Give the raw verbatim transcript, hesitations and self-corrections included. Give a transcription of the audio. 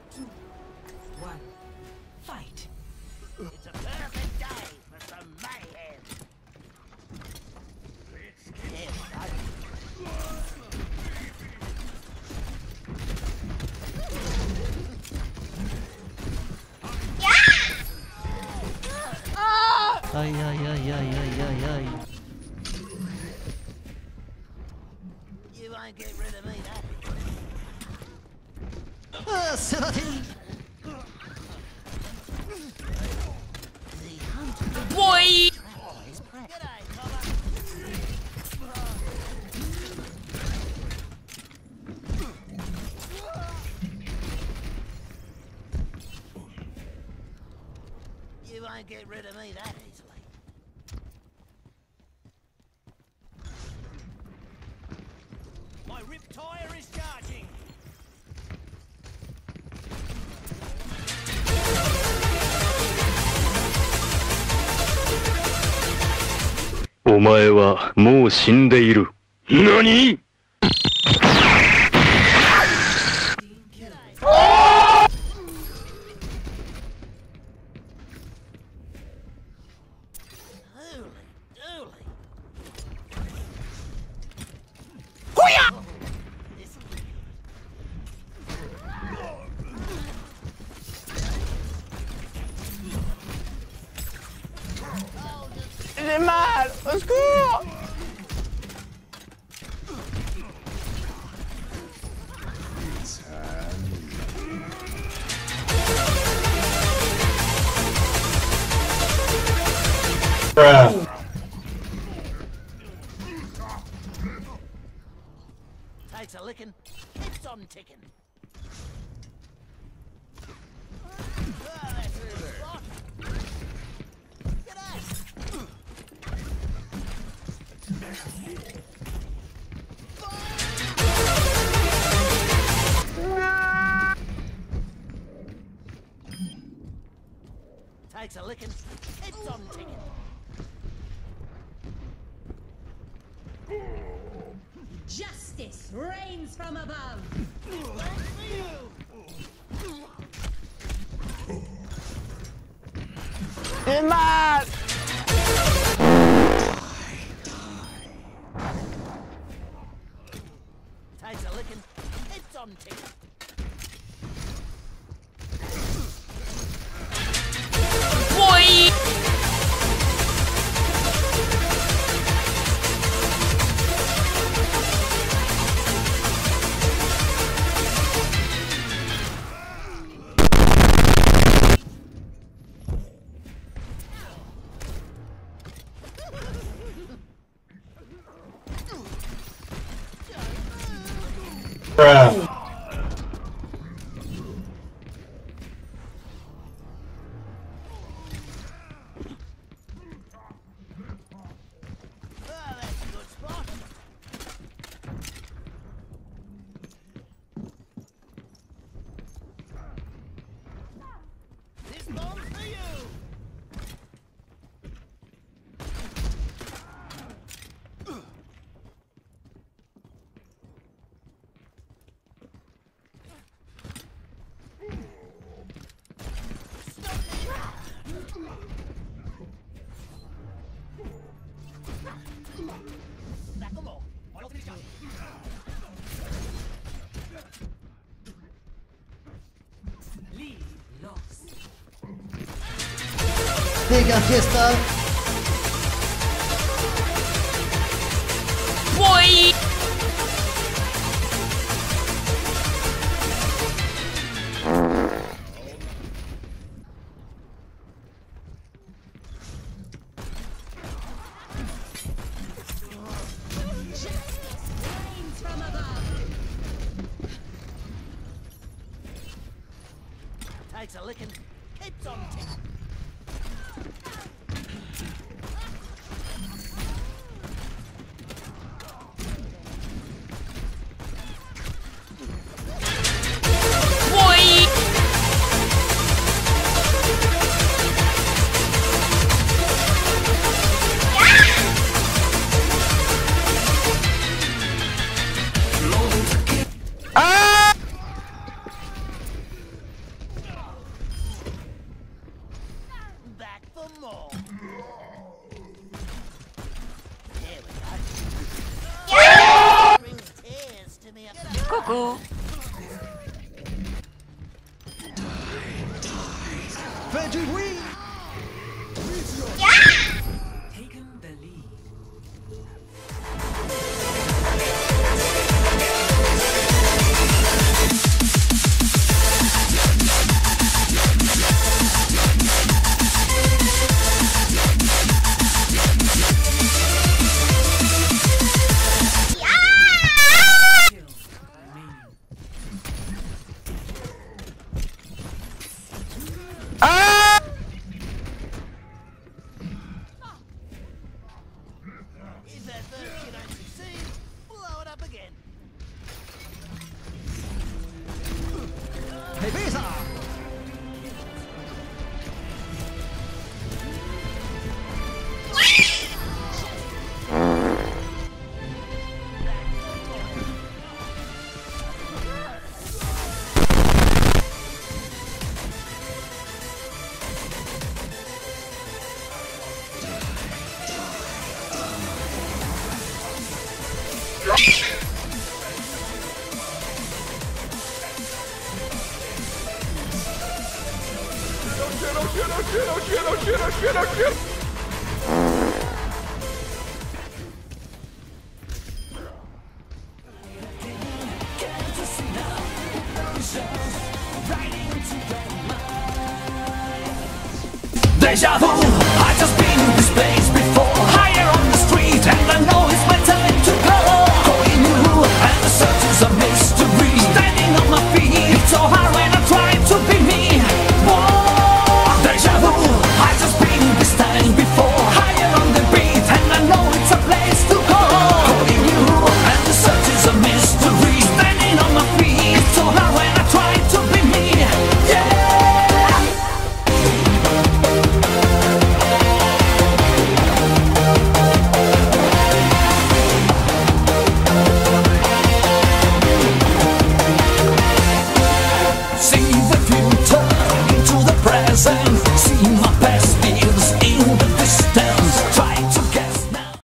two, one, fight. It's a perfect day for some mayhem. Yeah, Ay, ay, ay, ay, ay, ay, ay. you won't get rid of me, that. Ah, c'est raté. The hunter Boy! is prey. G'day, Cobber. You won't get rid of me that easily. My rip tire is charging. "お前はもう死んでいる。何?" Holy dooly. J'ai mal! Au secours! Takes a licking, keeps on ticking. Ah, that's a good spot. G'day. Takes a licking, keeps on ticking. Justice reigns from above. J'ai mal! Takes a licking, keeps on ticking. Boy! Ah, that's a good spot. This bomb's for you. Raccomo, on l'autre déjà. Lead lost. Mega fiesta. Boy! Reigns from above. Takes a licking, keeps on ticking. Boy! faire du bruit. Taken the lead. Ah! If that first you don't succeed, blow it up again. Pepesa. Deja vu, I just been in this place.